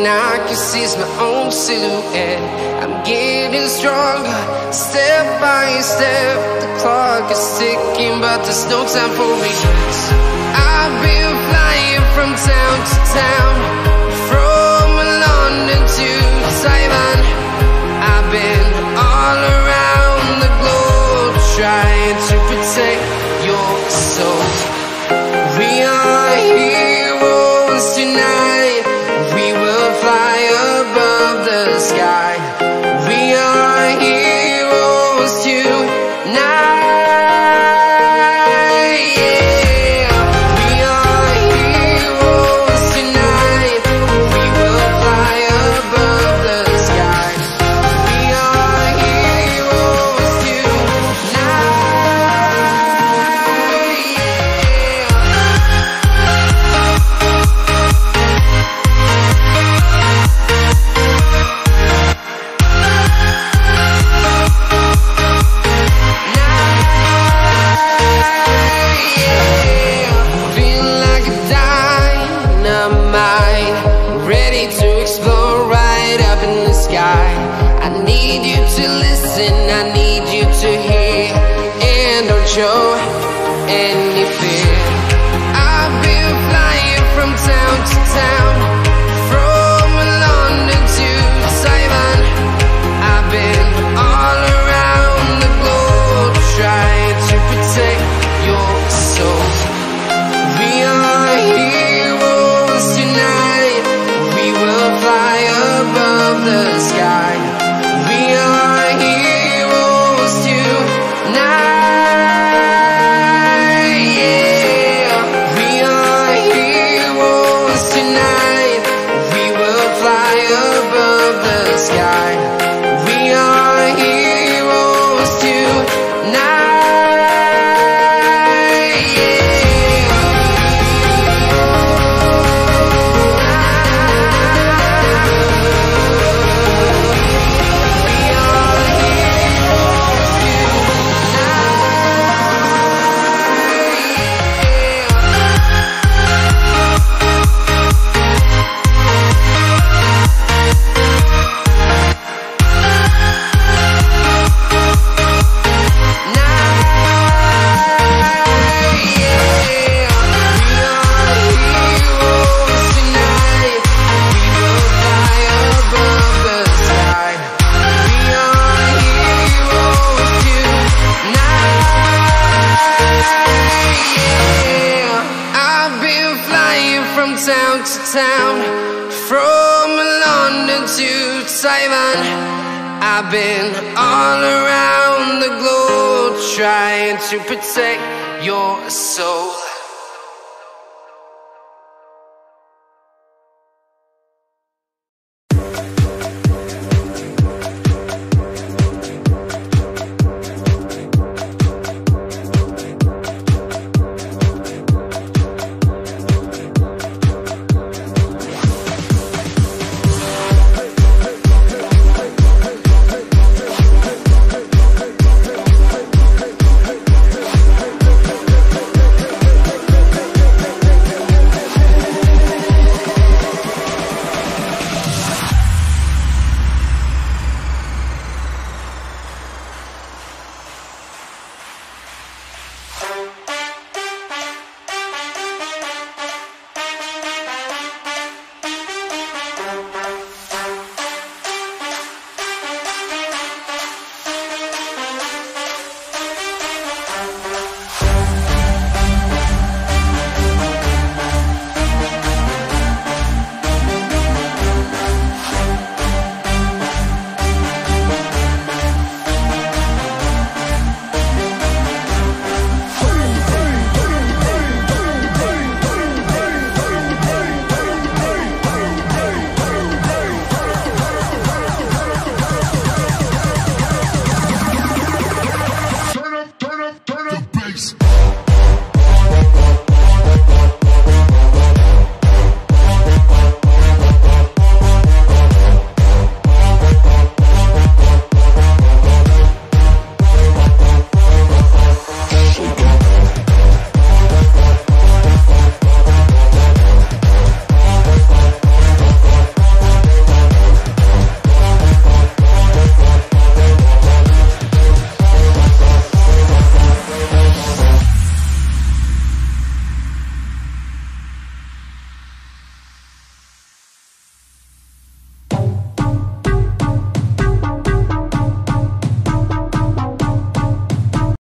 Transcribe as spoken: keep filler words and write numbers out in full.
and I can seize my own silhouette. I'm getting stronger, step by step. The clock is ticking, but there's no time for regrets. I've been flying from town to town, from London to Taiwan. I've been all around the globe, trying to protect your soul. We are heroes tonight. We will fly above the sky. We are heroes tonight. Yeah. We are heroes tonight. We will fly above the sky. We are heroes tonight. Ready to explore right up in the sky. I need you to listen, I need you to hear, and don't show any fear. I've been flying from town to town, from London to Taiwan. I've been all around the globe, trying to protect your soul. We are heroes tonight. We will fly above the sky. We are heroes tonight. Yeah. We are heroes tonight. We will fly above the sky. We are heroes tonight. Town to town, from London to Taiwan. I've been all around the globe, trying to protect your soul.